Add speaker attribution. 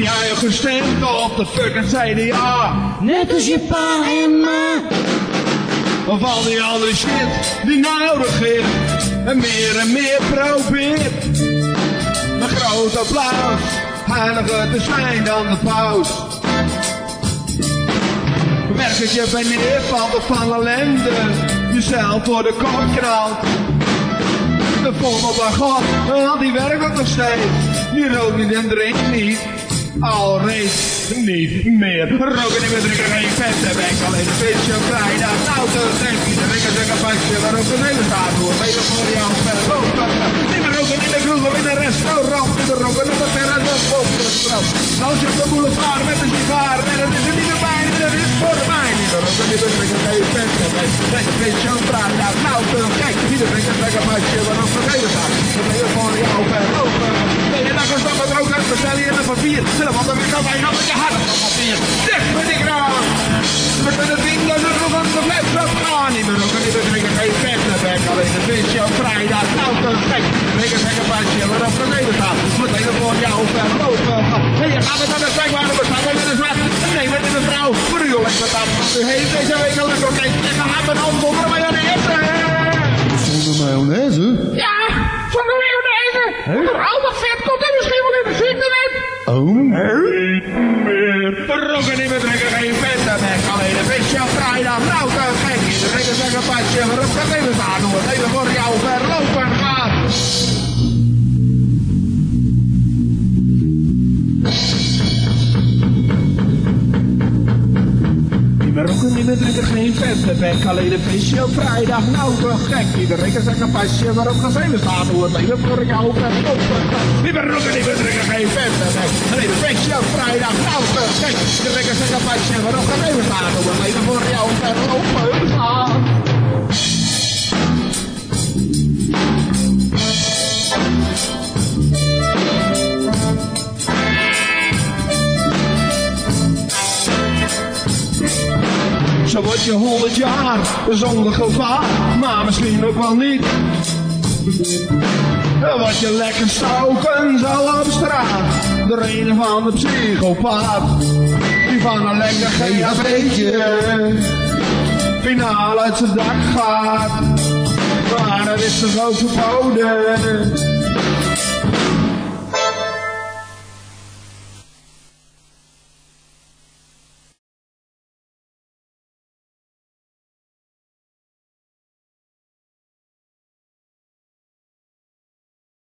Speaker 1: jij gestemd op de fucking CDA?
Speaker 2: Net als je pa en ma.
Speaker 1: Of al die andere shit die nodig is. En meer probeert. Een groot applaus. Heiliger te zijn dan de paus. Werkertje bij neervalt of van ellende. Jezelf voor de kop knalt. De vogel bij God, want die werkt ook nog steeds. Die rookt niet en drinkt niet. Al reeds niet meer. Roken niet meer, drinken geen vet. Heb ik alleen een visje op vrijdag. Nou, te denk iedereen kan zeggen pasje. Waarop de hele staat door. Beter voor jou verlopen. Niet meer roken in de kroeg of in een restaurant. Niet meer roken op de terras of op de strand. Als je op de boulevard met een sigaar. En dat is er niet meer bij, dat is voor mij. Niet meer roken, niet meer drinken geen vet. Heb ik een visje op vrijdag. Nou, te gek. Iedereen kan zeggen pasje. Waarop de hele staat. Beter voor jou verlopen. Nee, en dan gaan we het ook uit. Bestel je in een papier. Want dan kan wij nog met je hart op papier. Dicht met die kraan. We kunnen vinden dat we van de fles op gaan. Niet meer ook niet meer drinken, geen vet. Dan ben ik alleen een visje op vrijdag. Nou, te gek. Ik zeg een pasje waarop de leven staat. Moet even voor jou verlopen. Nee, je gaat het aan de trek waar we staan. We zijn zwart. Nee, met een vrouw. Voor u lekker dat. U heeft deze week al een oké. En dan gaat het om zonder mayonaise.
Speaker 3: Zonder mayonaise?
Speaker 2: Ja, zonder mayonaise. Er al dat vet komt en misschien wel in de ziekte met.
Speaker 3: Oh?
Speaker 1: Niet meer. Roken niet meer drinken, geen vet. Dan ben ik alleen een visje op vrijdag. Nou, te gek. Iedereen kan zeggen pasje waarop het even staat. Hoe het even voor jou verlopen gaat. Niet meer roken, niet meer drinken, geen vet. Dan ben ik alleen een visje op vrijdag. Nou, te gek. Iedereen kan zeggen pasje waarop het even staat. Hoe het even voor jou verlopen gaat. Niet meer roken, niet meer drinken, geen vet. Dan ben ik alleen een visje op vrijdag. Nou, te gek. Iedereen kan zeggen pasje waarop het even staat. Hoe het even voor jou verlopen gaat. Zo word je 100 jaar, zonder gevaar, maar misschien ook wel niet. Wat je lekker stoken zal op straat, door een van de psychopaat, die van een lekker GHB'tje finaal uit zijn dak gaat. Maar dat is toch ook verboden?